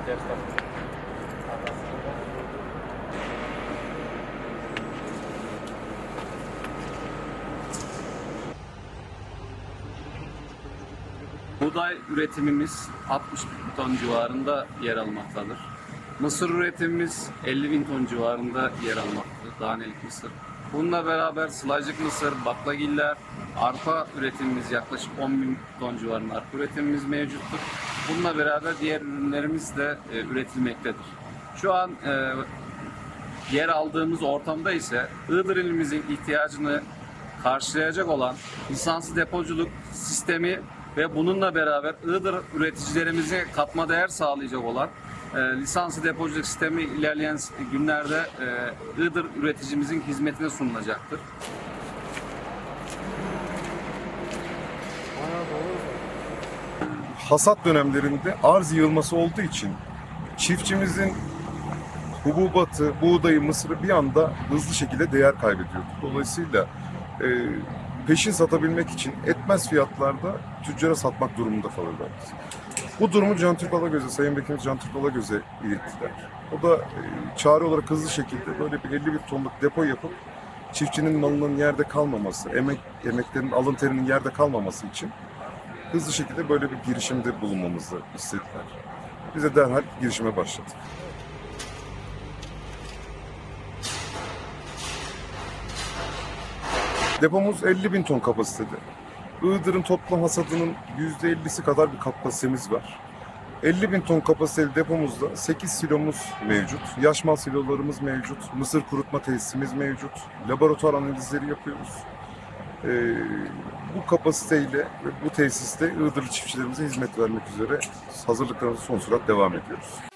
Buğday üretimimiz 60 bin ton civarında yer almaktadır. Mısır üretimimiz 50 bin ton civarında yer almaktadır, danelik mısır. Bununla beraber sılajlık mısır, baklagiller, arpa üretimimiz yaklaşık 10 bin ton civarında arpa üretimimiz mevcuttur. Bununla beraber diğer ürünlerimiz de üretilmektedir. Şu an yer aldığımız ortamda ise Iğdır ilimizin ihtiyacını karşılayacak olan lisanslı depoculuk sistemi ve bununla beraber Iğdır üreticilerimize katma değer sağlayacak olan lisanslı depoculuk sistemi ilerleyen günlerde Iğdır üreticimizin hizmetine sunulacaktır. Hasat dönemlerinde arz yığılması olduğu için çiftçimizin hububatı, buğdayı, mısırı bir anda hızlı şekilde değer kaybediyor. Dolayısıyla peşin satabilmek için etmez fiyatlarda tüccara satmak durumunda kalırlar. Bu durumu Can Türk Alagöz'e, Sayın Vekilimiz Can Türk Alagöz'e ilettiler. O da çare olarak hızlı şekilde böyle bir 50 bin tonluk depo yapıp çiftçinin malının yerde kalmaması, emeklerin, alın terinin yerde kalmaması için hızlı şekilde böyle bir girişimde bulunmamızı istediler. Biz de derhal girişime başladık. Depomuz 50 bin ton kapasitede. Iğdır'ın toplam hasadının %50'si kadar bir kapasitemiz var. 50 bin ton kapasiteli depomuzda 8 silomuz mevcut, yaş mal silolarımız mevcut, mısır kurutma tesisimiz mevcut, laboratuvar analizleri yapıyoruz. Bu kapasiteyle ve bu tesiste Iğdırlı çiftçilerimize hizmet vermek üzere hazırlıklarımıza son sürat devam ediyoruz.